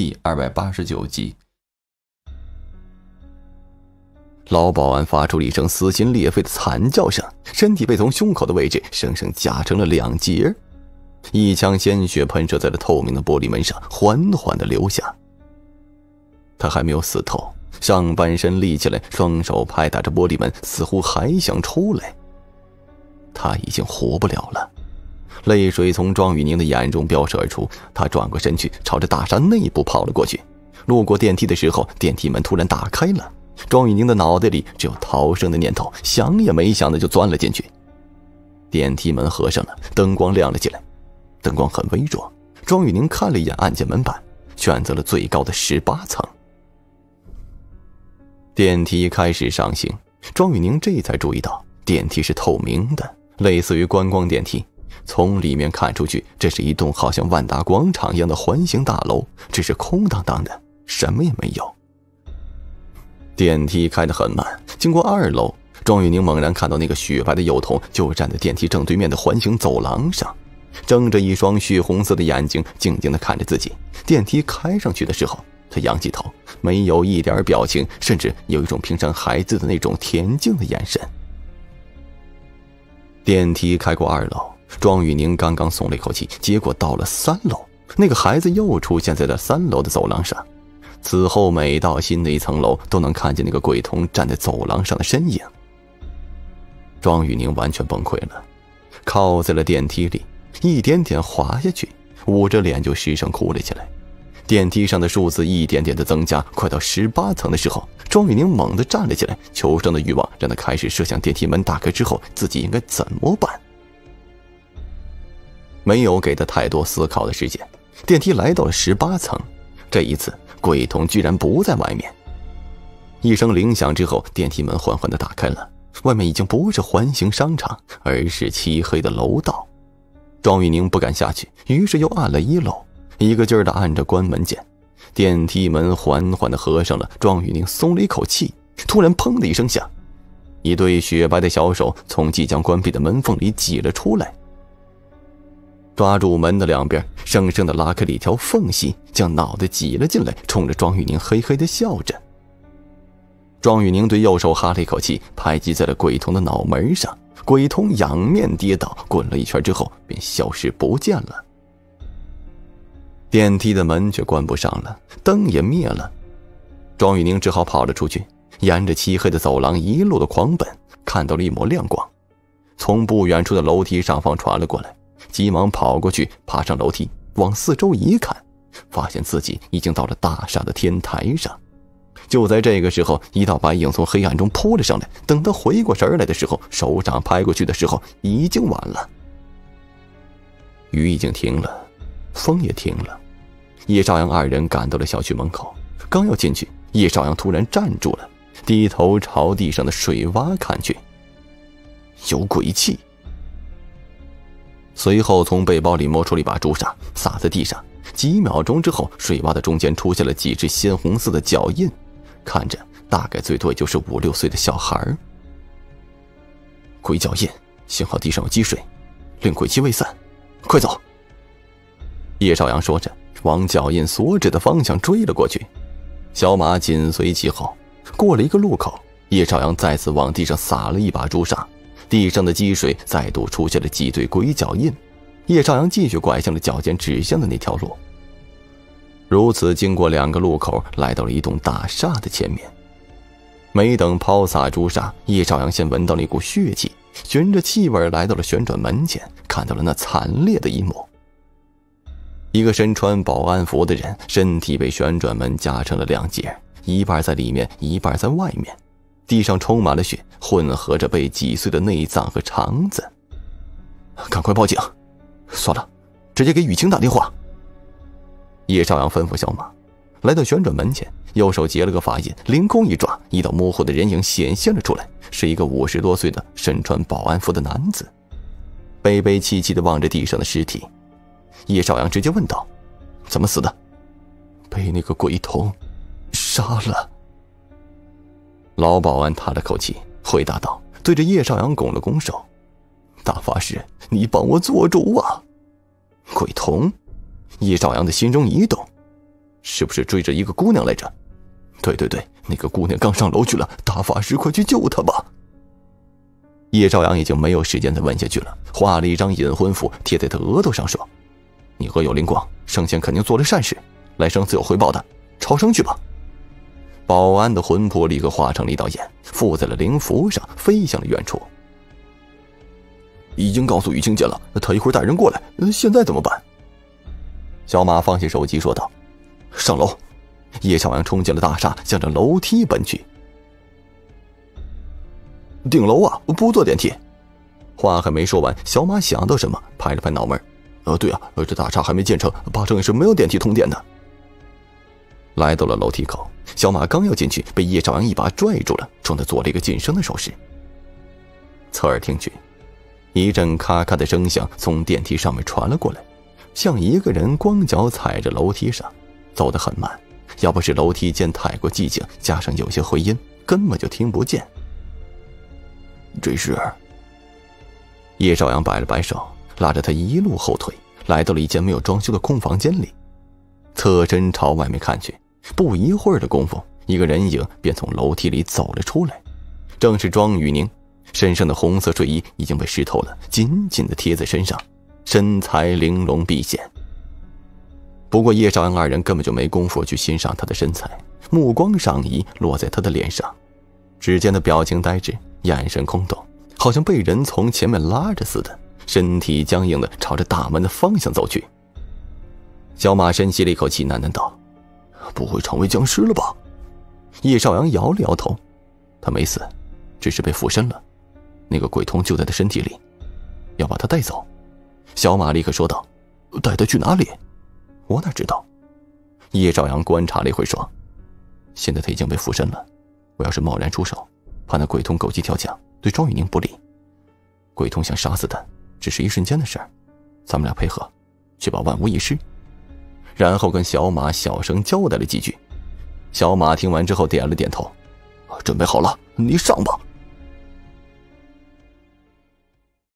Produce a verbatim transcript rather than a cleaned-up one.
第二百八十九集。老保安发出了一声撕心裂肺的惨叫声，身体被从胸口的位置生生夹成了两截，一腔鲜血喷射在了透明的玻璃门上，缓缓地流下。他还没有死透，上半身立起来，双手拍打着玻璃门，似乎还想出来。他已经活不了了，泪水从庄雨宁的眼中飙射而出，他转过身去，朝着大厦内部跑了过去。路过电梯的时候，电梯门突然打开了，庄雨宁的脑袋里只有逃生的念头，想也没想的就钻了进去。电梯门合上了，灯光亮了起来，灯光很微弱。庄雨宁看了一眼按键门板，选择了最高的十八层。电梯开始上行，庄雨宁这才注意到电梯是透明的，类似于观光电梯。从里面看出去，这是一栋好像万达广场一样的环形大楼，只是空荡荡的，什么也没有。电梯开得很慢，经过二楼，庄雨宁猛然看到那个雪白的幼童就站在电梯正对面的环形走廊上，睁着一双血红色的眼睛，静静地看着自己。电梯开上去的时候，他仰起头，没有一点表情，甚至有一种平常孩子的那种恬静的眼神。电梯开过二楼，庄雨宁刚刚松了一口气，结果到了三楼，那个孩子又出现在了三楼的走廊上。此后每到新的一层楼，都能看见那个鬼童站在走廊上的身影。庄雨宁完全崩溃了，靠在了电梯里，一点点滑下去，捂着脸就失声哭了起来。电梯上的数字一点点的增加，快到十八层的时候，庄雨宁猛地站了起来，求生的欲望让他开始设想电梯门打开之后自己应该怎么办。没有给他太多思考的时间，电梯来到了十八层，这一次鬼童居然不在外面。一声铃响之后，电梯门缓缓地打开了，外面已经不是环形商场，而是漆黑的楼道。庄雨宁不敢下去，于是又按了一楼，一个劲儿地按着关门键。电梯门缓缓地合上了，庄雨宁松了一口气。突然砰的一声响，一对雪白的小手从即将关闭的门缝里挤了出来，抓住门的两边，生生地拉开了一条缝隙，将脑袋挤了进来，冲着庄雨宁嘿嘿地笑着。庄雨宁对右手哈了一口气，拍击在了鬼童的脑门上，鬼童仰面跌倒，滚了一圈之后便消失不见了。电梯的门却关不上了，灯也灭了，庄雨宁只好跑了出去，沿着漆黑的走廊一路的狂奔，看到了一抹亮光，从不远处的楼梯上方传了过来，急忙跑过去，爬上楼梯，往四周一看，发现自己已经到了大厦的天台上。就在这个时候，一道白影从黑暗中扑了上来，等他回过神来的时候，手掌拍过去的时候已经晚了。雨已经停了，风也停了。叶少阳二人赶到了小区门口，刚要进去，叶少阳突然站住了，低头朝地上的水洼看去，有鬼气。随后从背包里摸出了一把朱砂，洒在地上。几秒钟之后，水洼的中间出现了几只鲜红色的脚印，看着大概最多也就是五六岁的小孩。鬼脚印，幸好地上有积水，令鬼气未散，快走！叶少阳说着，往脚印所指的方向追了过去。小马紧随其后。过了一个路口，叶少阳再次往地上撒了一把朱砂，地上的积水再度出现了几对鬼脚印。叶少阳继续拐向了脚尖指向的那条路。如此经过两个路口，来到了一栋大厦的前面。没等抛洒朱砂，叶少阳先闻到了一股血气，循着气味来到了旋转门前，看到了那惨烈的一幕。一个身穿保安服的人，身体被旋转门夹成了两截，一半在里面，一半在外面，地上充满了血，混合着被挤碎的内脏和肠子。赶快报警！算了，直接给雨晴打电话。叶少阳吩咐小马，来到旋转门前，右手结了个法印，凌空一抓，一道模糊的人影显现了出来，是一个五十多岁的身穿保安服的男子，悲悲戚戚地望着地上的尸体。叶少阳直接问道：怎么死的？被那个鬼童杀了。老保安叹了口气，回答道，对着叶少阳拱了拱手：大法师，你帮我做主啊！鬼童？叶少阳的心中一动， 是不是追着一个姑娘来着？对对对，那个姑娘刚上楼去了，大法师快去救她吧。叶朝阳已经没有时间再问下去了，画了一张引魂符贴在他额头上说：你额有灵光，生前肯定做了善事，来生自有回报的，超生去吧。保安的魂魄立刻化成了一道焰，附在了灵符上，飞向了远处。已经告诉雨清姐了，她一会儿带人过来，现在怎么办？小马放下手机说道：上楼。叶朝阳冲进了大厦，向着楼梯奔去。顶楼啊，不坐电梯。话还没说完，小马想到什么，拍了拍脑门。呃，对啊，这大厦还没建成，八成也是没有电梯通电的。来到了楼梯口，小马刚要进去，被叶朝阳一把拽住了，冲他做了一个噤声的手势。侧耳听去，一阵咔咔的声响从电梯上面传了过来，像一个人光脚踩着楼梯上，走得很慢，要不是楼梯间太过寂静，加上有些回音，根本就听不见。这是……叶朝阳摆了摆手，拉着他一路后退，来到了一间没有装修的空房间里，侧身朝外面看去，不一会儿的功夫，一个人影便从楼梯里走了出来，正是庄雨宁。身上的红色睡衣已经被湿透了，紧紧地贴在身上，身材玲珑毕显。不过叶朝阳二人根本就没工夫去欣赏他的身材，目光上移，落在他的脸上，只见他表情呆滞，眼神空洞，好像被人从前面拉着似的，身体僵硬地朝着大门的方向走去。小马深吸了一口气，喃喃道：不会成为僵尸了吧？叶少阳摇了摇头，他没死，只是被附身了，那个鬼童就在他身体里，要把他带走。小马立刻说道：带他去哪里？我哪知道。叶少阳观察了一会说：现在他已经被附身了，我要是贸然出手，怕那鬼童狗急跳墙，对庄雨宁不利。鬼童想杀死他只是一瞬间的事儿，咱们俩配合，确保万无一失。然后跟小马小声交代了几句。小马听完之后点了点头：准备好了，你上吧。